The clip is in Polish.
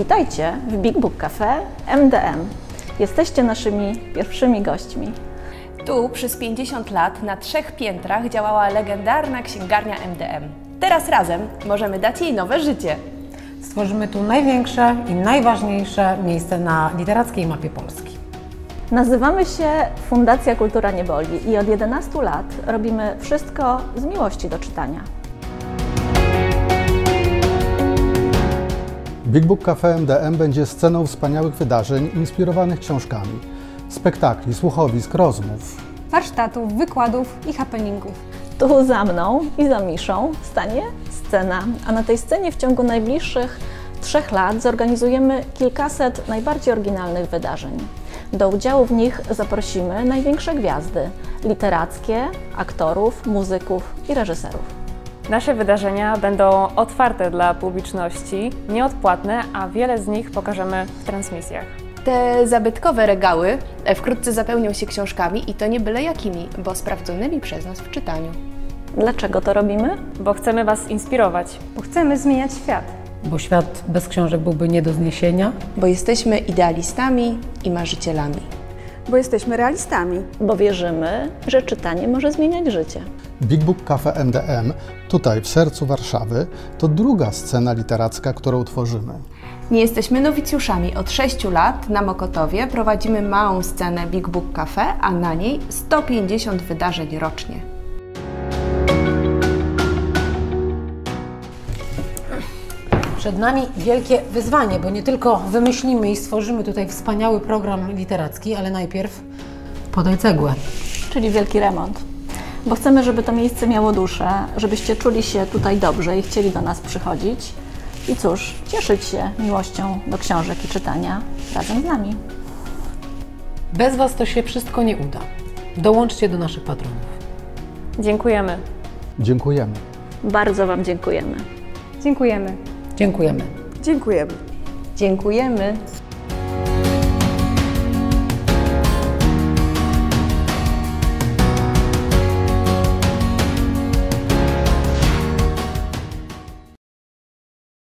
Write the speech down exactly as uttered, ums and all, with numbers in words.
Witajcie w Big Book Cafe M D M. Jesteście naszymi pierwszymi gośćmi. Tu przez pięćdziesiąt lat na trzech piętrach działała legendarna księgarnia M D M. Teraz razem możemy dać jej nowe życie. Stworzymy tu największe i najważniejsze miejsce na literackiej mapie Polski. Nazywamy się Fundacja Kultura Nie Boli i od jedenastu lat robimy wszystko z miłości do czytania. Big Book Cafe M D M będzie sceną wspaniałych wydarzeń inspirowanych książkami, spektakli, słuchowisk, rozmów, warsztatów, wykładów i happeningów. Tu za mną i za Miszą stanie scena, a na tej scenie w ciągu najbliższych trzech lat zorganizujemy kilkaset najbardziej oryginalnych wydarzeń. Do udziału w nich zaprosimy największe gwiazdy literackie, aktorów, muzyków i reżyserów. Nasze wydarzenia będą otwarte dla publiczności, nieodpłatne, a wiele z nich pokażemy w transmisjach. Te zabytkowe regały wkrótce zapełnią się książkami i to nie byle jakimi, bo sprawdzonymi przez nas w czytaniu. Dlaczego to robimy? Bo chcemy Was inspirować. Bo chcemy zmieniać świat. Bo świat bez książek byłby nie do zniesienia. Bo jesteśmy idealistami i marzycielami. Bo jesteśmy realistami. Bo wierzymy, że czytanie może zmieniać życie. Big Book Cafe M D M, tutaj w sercu Warszawy, to druga scena literacka, którą tworzymy. Nie jesteśmy nowicjuszami. Od sześciu lat na Mokotowie prowadzimy małą scenę Big Book Cafe, a na niej sto pięćdziesiąt wydarzeń rocznie. Przed nami wielkie wyzwanie, bo nie tylko wymyślimy i stworzymy tutaj wspaniały program literacki, ale najpierw podaj cegłę. Czyli wielki remont. Bo chcemy, żeby to miejsce miało duszę, żebyście czuli się tutaj dobrze i chcieli do nas przychodzić. I cóż, cieszyć się miłością do książek i czytania razem z nami. Bez Was to się wszystko nie uda. Dołączcie do naszych patronów. Dziękujemy. Dziękujemy. Bardzo Wam dziękujemy. Dziękujemy. Dziękujemy. Dziękujemy. Dziękujemy.